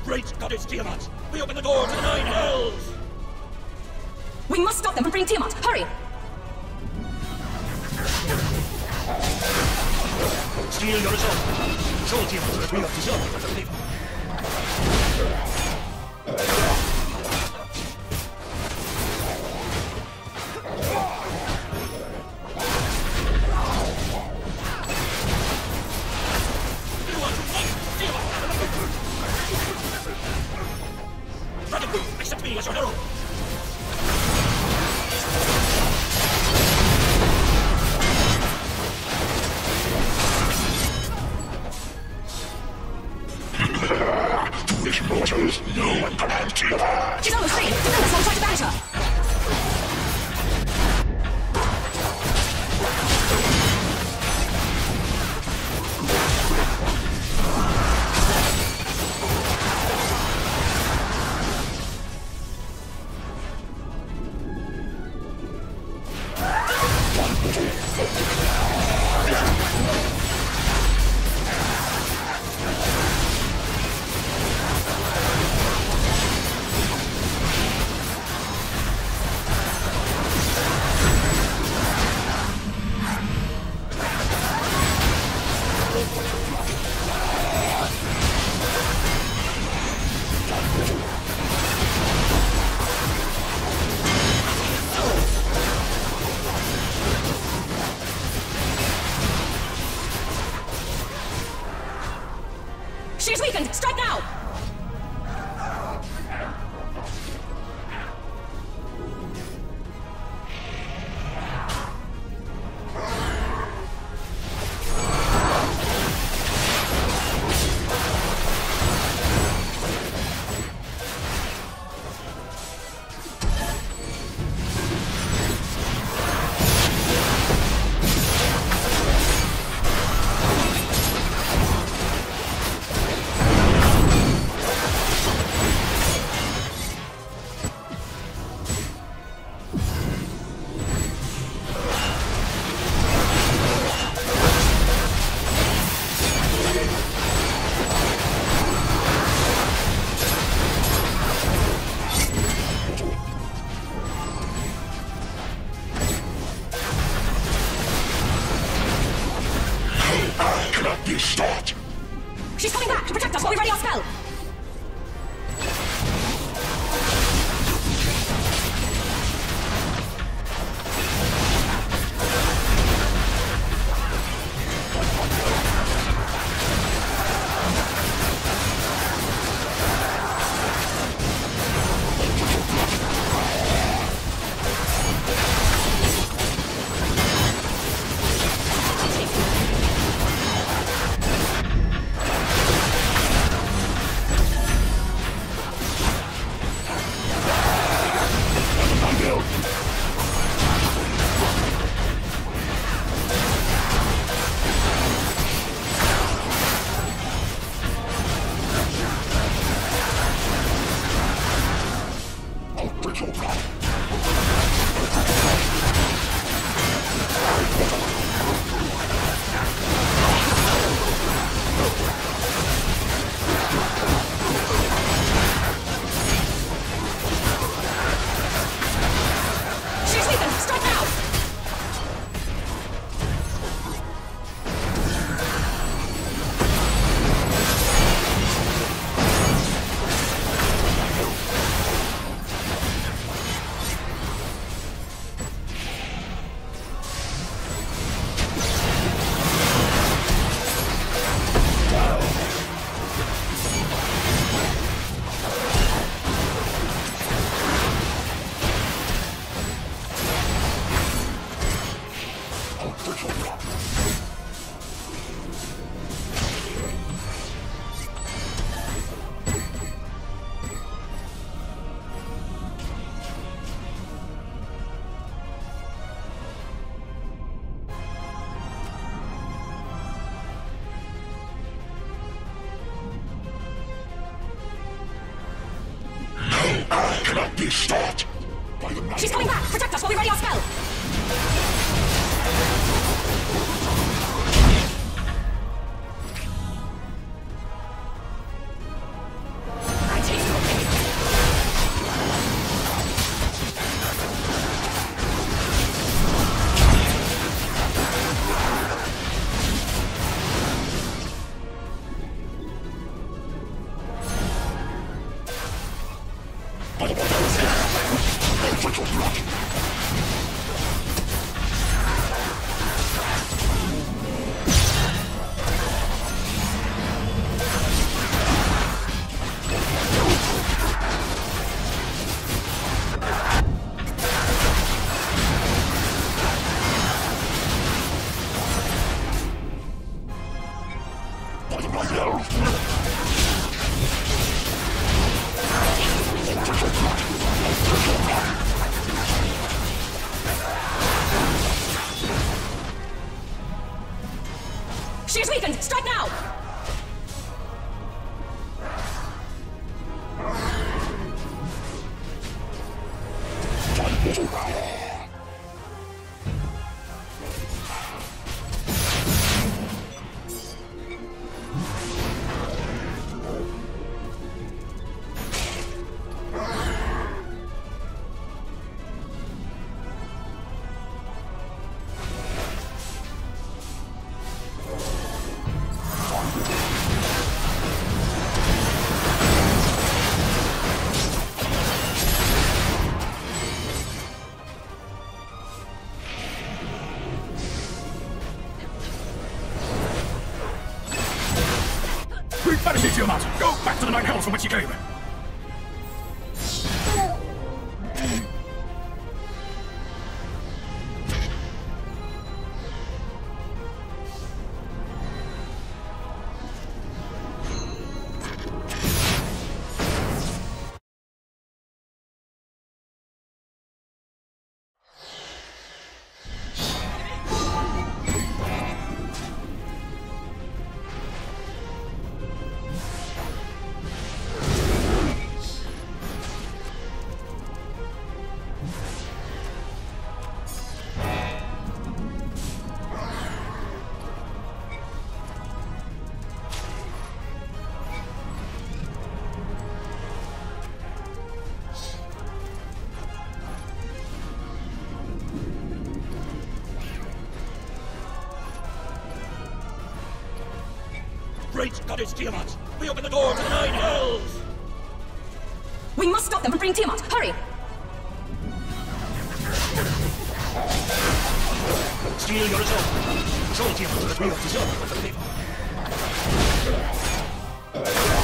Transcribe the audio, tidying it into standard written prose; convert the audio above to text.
Great Goddess Tiamat! We open the door to the Nine Hells! We must stop them from bringing Tiamat! Hurry! Steal your resolve! Show Tiamat that we have deserved the favor! Dragon Queen, accept me as your herald! Foolish mortals, no one can have Tiamat! She's almost free! Defend us while we try to banish her! She's weakened! Strike now! Be stopped! She's coming back to protect us while we ready our spell! Cannot be stopped by the man. She's coming back! Protect us while we ready our spell! She's weakened! Strike now! Vanity Tiamat! Go back to the Nine Hells from which you came! Great Goddess Tiamat! We open the door to the Nine Hells! We must stop them from freeing Tiamat! Hurry! Steel your resolve! Show Tiamat that we are deserving of the favor!